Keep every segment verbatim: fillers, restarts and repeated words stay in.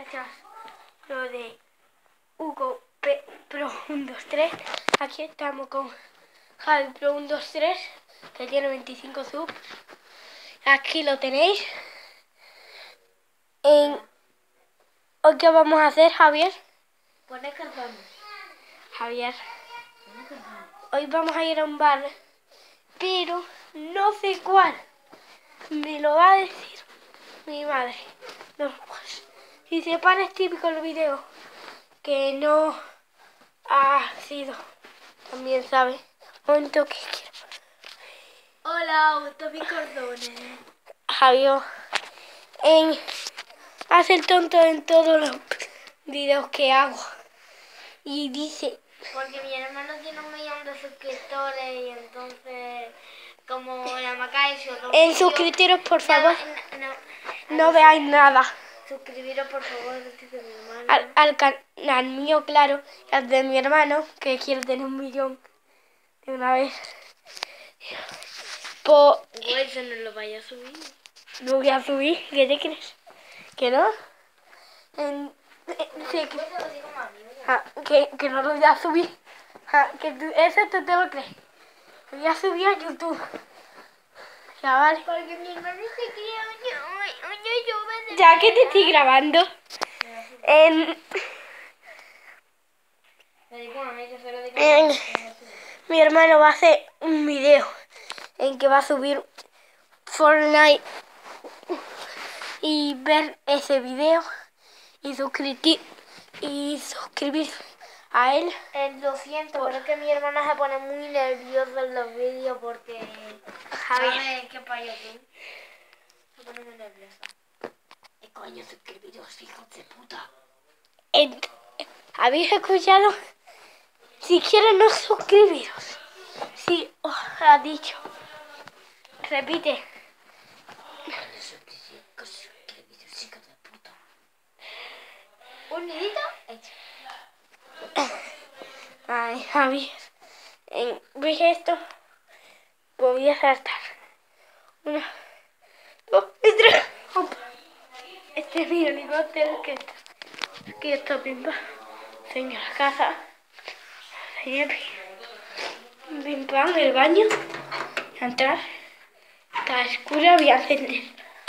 muchas lo de Hugo P Pro uno dos tres. Aquí estamos con Javi Pro uno dos tres, que tiene veinticinco subs. Aquí lo tenéis. En... ¿Hoy qué vamos a hacer, Javier? Poner cartón. Javier, hoy vamos a ir a un bar, pero no sé cuál. Me lo va a decir mi madre. No, pues, si se para es típico el video que no ha sido. También sabe. Momento que quiero. Hola, Tommy Cordones. Javier, en, hace el tonto en todos los videos que hago. Y dice... Porque mi hermano tiene un millón de suscriptores y entonces, como la Maca hizo dos En vídeos, suscriptores, por favor, no, no, no veáis nada. suscribiros por favor, dice mi hermano. Al, al canal mío, claro, y al de mi hermano, que quiere tener un millón de una vez. Pues... Pues no lo vaya a subir. Lo voy a subir, ¿qué te crees? ¿Que no? En, en, sí, que, ah, que, que no lo voy a subir. Ah, que tú, eso tú te lo crees. Lo voy a subir a YouTube. Ya vale. Porque mi hermano se cría un, un, un youtuber de Ya que te estoy grabando. En, en, mi hermano va a hacer un video en que va a subir Fortnite y ver ese video y suscribir y suscribir a él. El doscientos, pero es que mi hermana se pone muy nerviosa en los vídeos porque Javier, qué payo tú. Se pone muy nerviosa. ¿Qué coño suscribiros, hijos de puta? En, ¿Habéis escuchado? Si quieren no suscribiros. Sí, oh, ha dicho. Repite. ¿Un nidito? Hecho. Ay, Javier. En, ¿Ves esto? Voy a saltar. Una, dos y tres. Opa. Este es mi helicóptero que está. Aquí está Pimpa. Enseño la casa. Enseño Pimpa en el baño. A entrar. Está oscura, voy a encender.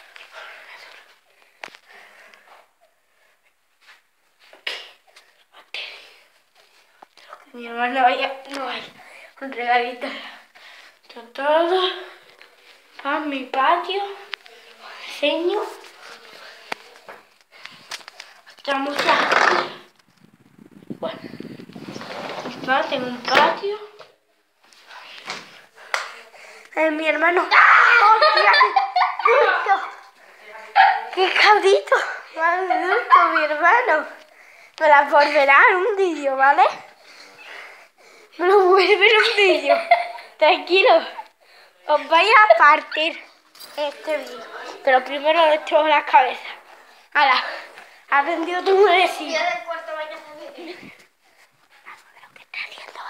Mi hermano vaya, no vaya. Un regalito. Esto todo. Para mi patio. Enseño. Estamos ya. Bueno. Tengo un patio. Eh, mi hermano. ¡Hostia! ¡Qué cabrito! Más gusto, mi hermano. Me la volverá en un vídeo, ¿vale? Me lo vuelve en un vídeo. Tranquilo. Os vais a partir este vídeo. Pero primero le echo la cabeza. ¡Hala! ¿Has vendido tu mulecillo? Yo del cuarto baño también. ¿Qué está haciendo?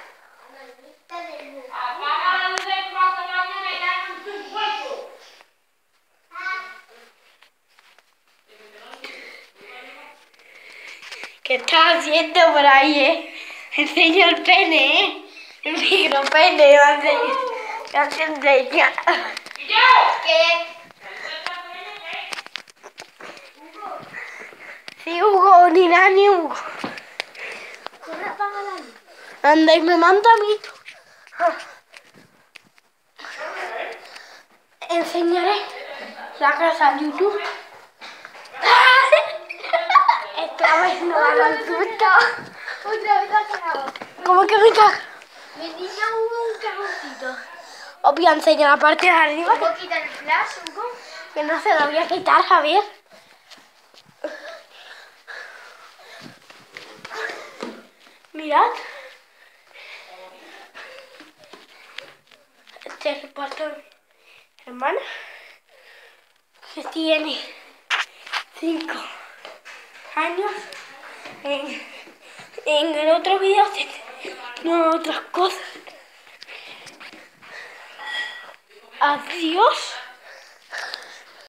¿Qué estás haciendo por ahí, eh? Enseño el pene, eh. El micropene, va a enseñar. Va a enseñar. ¿Qué? Sí, Hugo, ni nada, ni Hugo. Corre, apaga la luz. Anda y me manda a mí. Enseñaré la casa en YouTube. Esta vez no va a susto. Otra vez ha cagado. ¿Cómo que me cago? Mi niña hubo un cagoncito. Os voy a enseñar la parte de arriba. ¿Puedo quitar el flash, Hugo? Que no se lo voy a quitar, Javier. Mirad. Este es el cuarto de mi hermana, que tiene cinco años. En, en el otro video no otras cosas. Adiós.